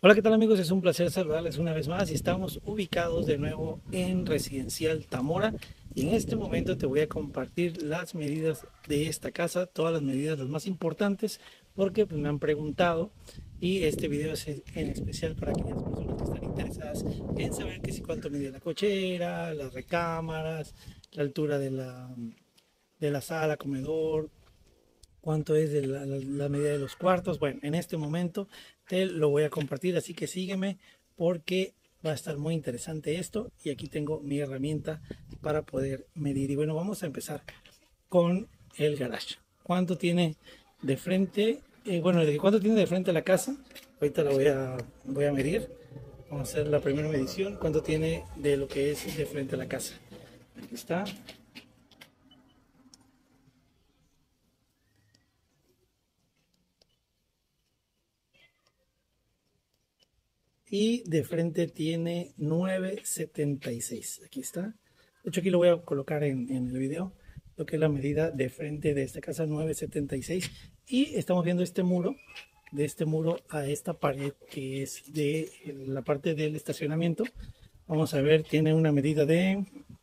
Hola, ¿qué tal amigos? Es un placer saludarles una vez más y estamos ubicados de nuevo en Residencial Tamora y en este momento te voy a compartir las medidas de esta casa, todas las medidas las más importantes porque pues, me han preguntado y este video es en especial para aquellas personas que están interesadas en saber que si cuánto mide la cochera, las recámaras, la altura de la sala, comedor, cuánto es de la medida de los cuartos. Bueno, en este momento te lo voy a compartir, así que sígueme porque va a estar muy interesante esto y aquí tengo mi herramienta para poder medir. Y bueno, vamos a empezar con el garage. ¿Cuánto tiene de frente? Bueno, ¿cuánto tiene de frente la casa? Ahorita la voy a medir. Vamos a hacer la primera medición. ¿Cuánto tiene de lo que es de frente a la casa? Aquí está. Y de frente tiene 9,76. Aquí está. De hecho, aquí lo voy a colocar en el video, lo que es la medida de frente de esta casa, 9,76. Y estamos viendo este muro, de este muro a esta pared que es de la parte del estacionamiento. Vamos a ver, tiene una medida de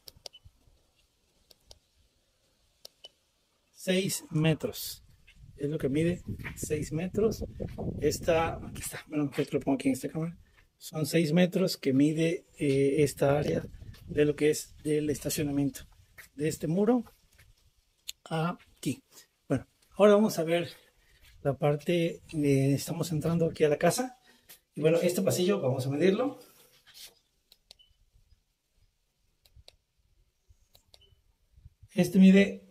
6 metros. Es lo que mide 6 metros. Aquí está, bueno, te lo pongo aquí en esta cámara. Son 6 metros que mide esta área de lo que es el estacionamiento. De este muro a aquí. Bueno, ahora vamos a ver la parte, estamos entrando aquí a la casa. Y bueno, este pasillo vamos a medirlo. Este mide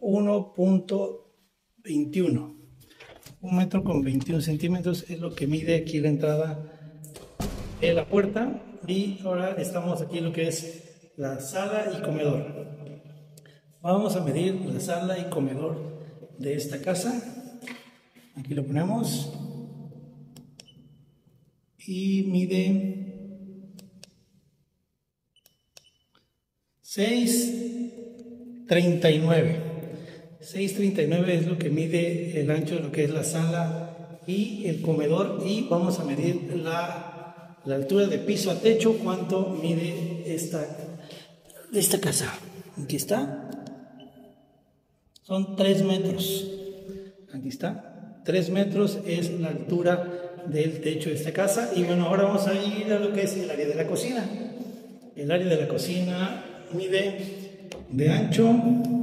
1,21. 1 metro con 21 centímetros es lo que mide aquí la entrada de la puerta. Y ahora estamos aquí en lo que es la sala y comedor. Vamos a medir la sala y comedor de esta casa. Aquí lo ponemos. Y mide 6,39. 6,39 es lo que mide el ancho de lo que es la sala y el comedor. Y vamos a medir la altura de piso a techo, cuánto mide esta casa. Aquí está. Son 3 metros. Aquí está. 3 metros es la altura del techo de esta casa. Y bueno, ahora vamos a ir a lo que es el área de la cocina. El área de la cocina mide de ancho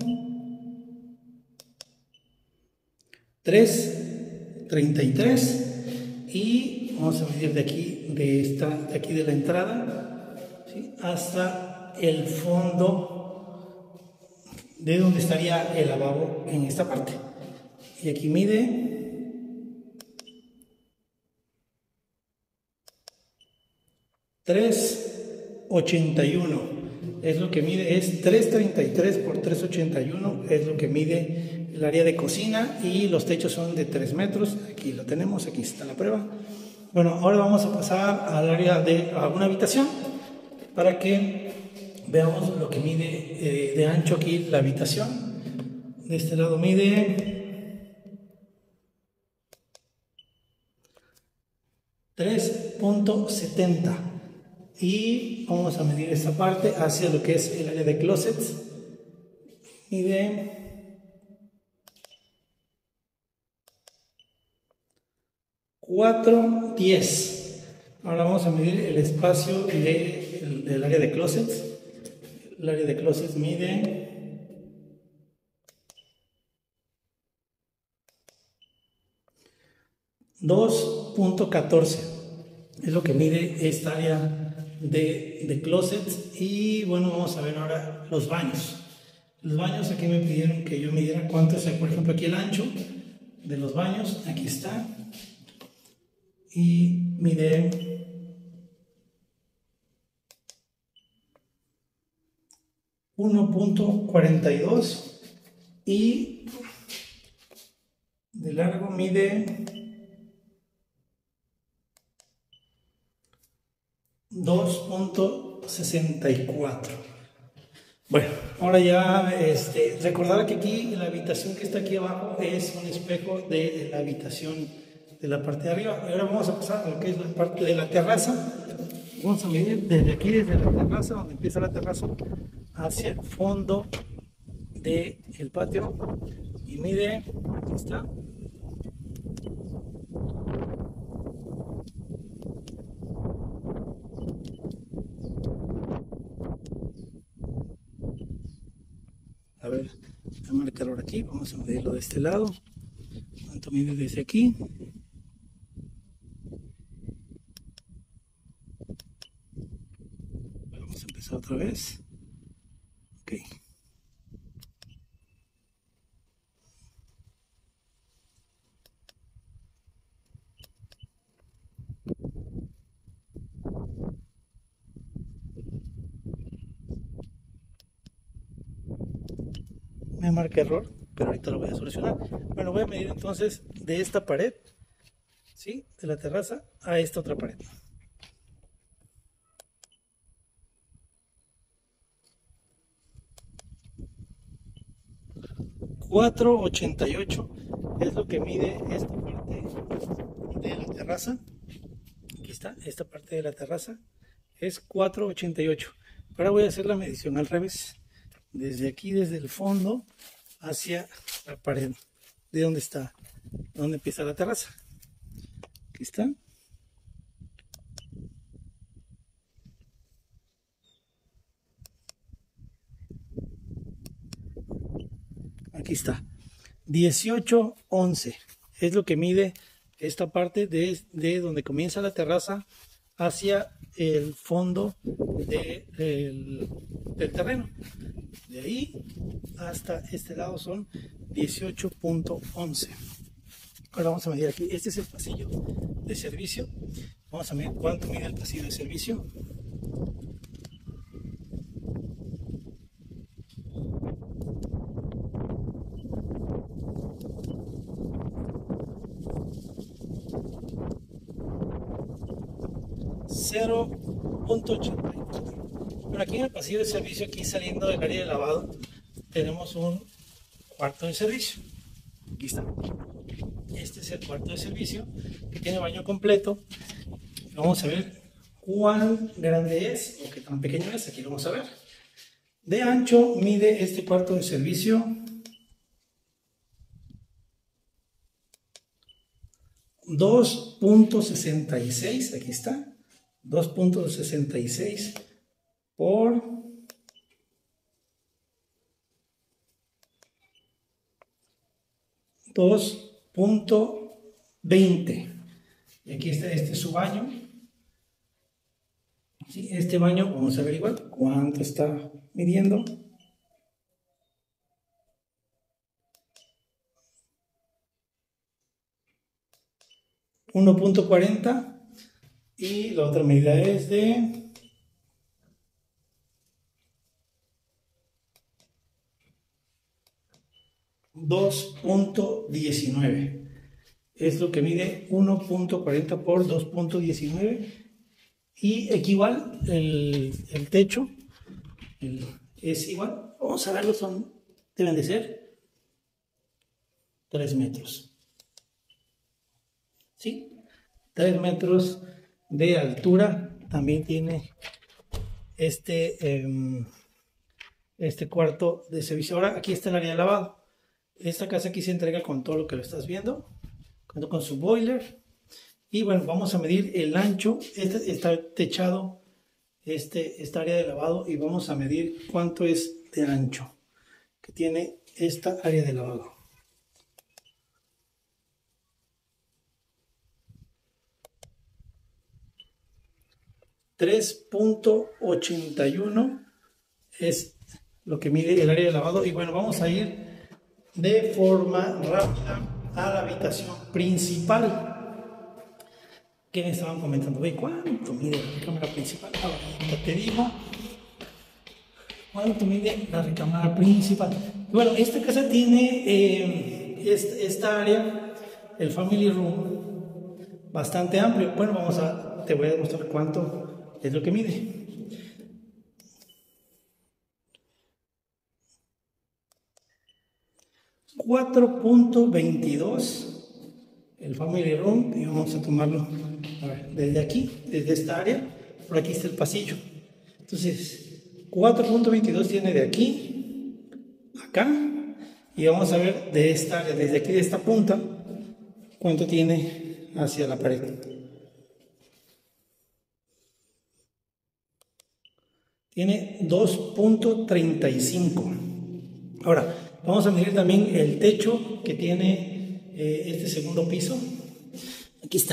3,33 y vamos a medir de aquí, de aquí de la entrada, ¿sí?, hasta el fondo de donde estaría el lavabo en esta parte. Y aquí mide 3,81. Es lo que mide, es 3,33 por 3,81 es lo que mide el área de cocina y los techos son de 3 metros. Aquí lo tenemos, aquí está la prueba. Bueno, ahora vamos a pasar al área de una habitación para que veamos lo que mide de ancho aquí la habitación. De este lado mide 3,70 y vamos a medir esta parte hacia lo que es el área de closets. Mide 4,10. Ahora vamos a medir el espacio del área de closets. El área de closets mide 2,14. Es lo que mide esta área de closets. Y bueno, vamos a ver ahora los baños. Los baños, aquí me pidieron que yo midiera cuánto es, por ejemplo, aquí el ancho de los baños. Aquí está. Y mide 1,42 y de largo mide 2,64. Bueno, ahora ya recordar que aquí la habitación que está aquí abajo es un espejo de la habitación de la parte de arriba. Ahora vamos a pasar a lo que es la parte de la terraza. Vamos a medir desde aquí, desde la terraza, donde empieza la terraza, hacia el fondo del patio. Y mide, aquí está. A ver, voy a marcarlo aquí. Vamos a medirlo de este lado. ¿Cuánto mide desde aquí? Vamos a empezar otra vez. Ok. Me marca error, pero ahorita lo voy a solucionar. Bueno, voy a medir entonces de esta pared, ¿sí? De la terraza a esta otra pared. 4,88 es lo que mide esta parte de la terraza. Aquí está, esta parte de la terraza es 4,88. Ahora voy a hacer la medición al revés. Desde aquí, desde el fondo, hacia la pared. ¿De dónde está? ¿Dónde empieza la terraza? Aquí está. Aquí está. 18,11 es lo que mide esta parte de donde comienza la terraza hacia el fondo del terreno. De ahí hasta este lado son 18,11. Ahora vamos a medir aquí. Este es el pasillo de servicio. Vamos a medir cuánto mide el pasillo de servicio. Bueno, aquí en el pasillo de servicio, aquí saliendo del área de lavado, tenemos un cuarto de servicio. Aquí está. Este es el cuarto de servicio que tiene baño completo. Vamos a ver cuán grande es o qué tan pequeño es. Aquí lo vamos a ver. De ancho mide este cuarto de servicio 2,66. Aquí está. 2,66 por 2,20. Y aquí está, este es su baño. ¿Sí? Este baño, vamos a averiguar cuánto está midiendo. $1,40 y la otra medida es de 2,19. Es lo que mide 1,40 por 2,19 y equivale el techo es igual. Vamos a verlo, deben de ser 3 metros. ¿Sí? 3 metros de altura. También tiene este cuarto de servicio. Ahora aquí está el área de lavado. Esta casa aquí se entrega con todo lo que lo estás viendo, con su boiler. Y bueno, vamos a medir el ancho. Este está techado, esta área de lavado, y vamos a medir cuánto es de ancho que tiene esta área de lavado. $3,81 es lo que mide el área de lavado. Y bueno, vamos a ir de forma rápida a la habitación principal. Que me estaban comentando, ¿cuánto mide la recámara principal? Ahora te digo cuánto mide la recámara principal. Bueno, esta casa tiene esta área, el family room, bastante amplio. Bueno, te voy a demostrar cuánto es lo que mide. $4,22 el family room, y vamos a tomarlo, a ver, desde aquí, desde esta área. Por aquí está el pasillo. Entonces 4.22 tiene de aquí a acá, y vamos a ver de esta área, desde aquí de esta punta, cuánto tiene hacia la pared. Tiene 2.35. Ahora vamos a medir también el techo que tiene este segundo piso. Aquí está.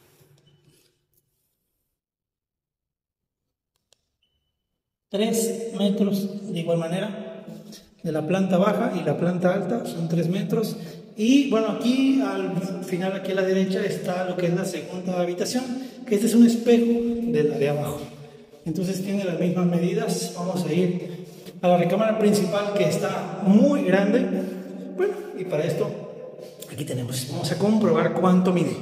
3 metros de igual manera, de la planta baja y la planta alta son 3 metros. Y bueno, aquí al final, aquí a la derecha, está lo que es la segunda habitación, que este es un espejo de la de abajo. Entonces tiene las mismas medidas. Vamos a ir a la recámara principal, que está muy grande. Bueno, y para esto aquí tenemos, vamos a comprobar cuánto mide.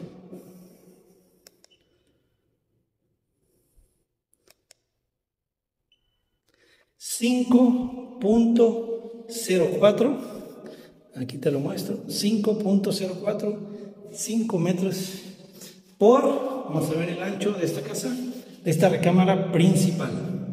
5.04, aquí te lo muestro, 5.04, 5 metros por, vamos a ver el ancho de esta casa, de esta recámara principal.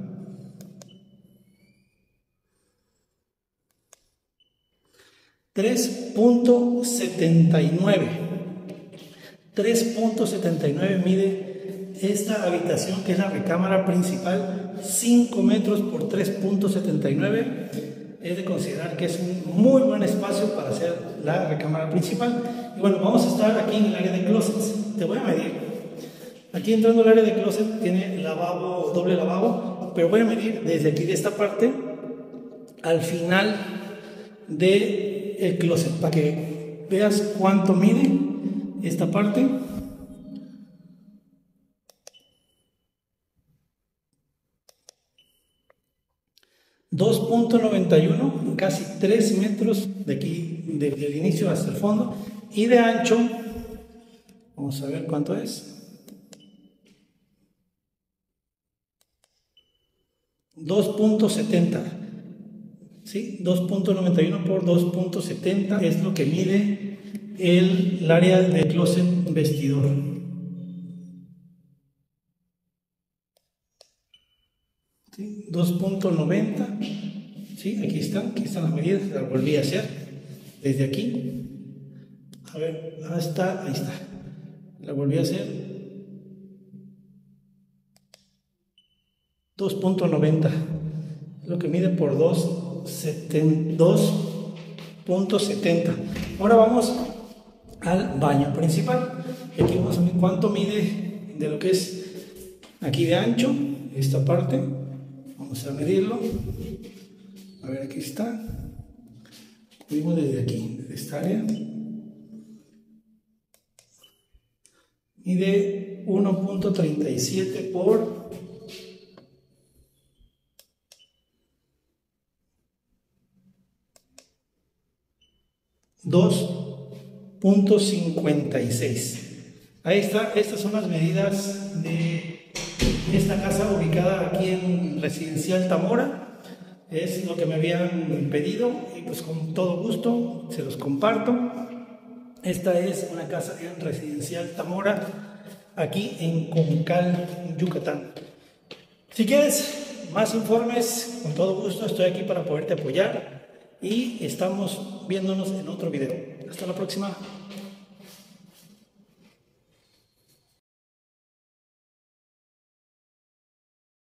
3.79 mide esta habitación, que es la recámara principal. 5 metros por 3.79. Es de considerar que es un muy buen espacio para hacer la recámara principal. Y bueno, vamos a estar aquí en el área de closets. Te voy a medir. Aquí entrando al área de closet tiene lavabo, doble lavabo, pero voy a medir desde aquí, de esta parte, al final del closet, para que veas cuánto mide esta parte. 2.91, casi 3 metros de aquí, desde el inicio hasta el fondo, y de ancho, vamos a ver cuánto es. 2.70, ¿sí? 2.91 por 2.70 es lo que mide el área de closet vestidor. ¿Sí? 2.90, ¿sí? Aquí están las medidas, las volví a hacer desde aquí, a ver, hasta, ahí está, la volví a hacer. 2.90 es lo que mide por 2.70. Ahora vamos al baño principal, y aquí vamos a ver cuánto mide de lo que es aquí de ancho, esta parte. Vamos a medirlo. A ver, aquí está. Medimos desde aquí, desde esta área. Mide 1.37 por 2.56. Ahí está, estas son las medidas de esta casa ubicada aquí en Residencial Tamora. Es lo que me habían pedido y pues con todo gusto se los comparto. Esta es una casa en Residencial Tamora, aquí en Concal, Yucatán. Si quieres más informes, con todo gusto estoy aquí para poderte apoyar, y estamos viéndonos en otro video. Hasta la próxima.